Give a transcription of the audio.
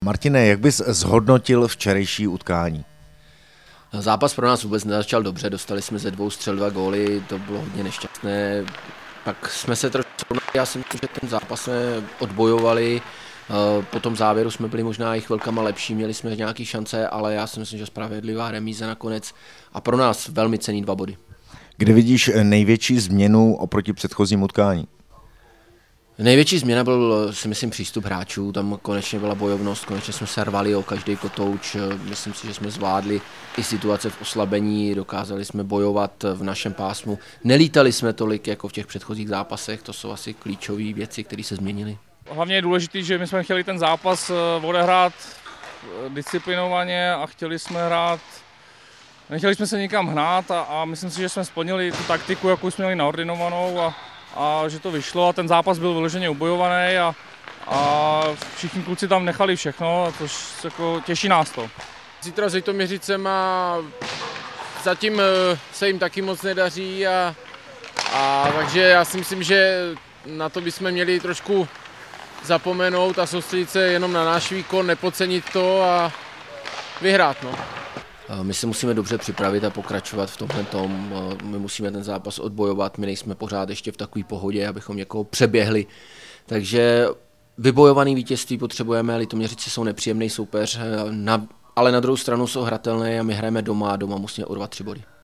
Martine, jak bys zhodnotil včerejší utkání? Zápas pro nás vůbec nezačal dobře, dostali jsme ze 2 střel 2 góly, to bylo hodně nešťastné. Pak jsme se trošku srovnali, já si myslím, že ten zápas jsme odbojovali, po tom závěru jsme byli možná i chvilkama lepší, měli jsme nějaké šance, ale já si myslím, že spravedlivá remíza nakonec a pro nás velmi cenný 2 body. Kde vidíš největší změnu oproti předchozím utkání? Největší změna byl, si myslím, přístup hráčů, tam konečně byla bojovnost, konečně jsme se rvali o každý kotouč, myslím si, že jsme zvládli i situace v oslabení, dokázali jsme bojovat v našem pásmu, nelítali jsme tolik jako v těch předchozích zápasech, to jsou asi klíčové věci, které se změnily. Hlavně je důležité, že my jsme chtěli ten zápas odehrát disciplinovaně a chtěli jsme hrát, nechtěli jsme se nikam hnát a myslím si, že jsme splnili tu taktiku, jakou jsme měli naordinovanou a že to vyšlo a ten zápas byl vyloženě ubojovaný a všichni kluci tam nechali všechno, což jako těší nás to. Zítra s Litoměřicem a zatím se jim taky moc nedaří a takže já si myslím, že na to bychom měli trošku zapomenout a soustředit se jenom na náš výkon, nepodcenit to a vyhrát. No. My se musíme dobře připravit a pokračovat v tomhle tom. My musíme ten zápas odbojovat, my nejsme pořád ještě v takové pohodě, abychom někoho přeběhli. Takže vybojovaný vítězství potřebujeme, Litoměřice jsou nepříjemný soupeř, ale na druhou stranu jsou hratelné a my hrajeme doma a doma musíme urvat 3 body.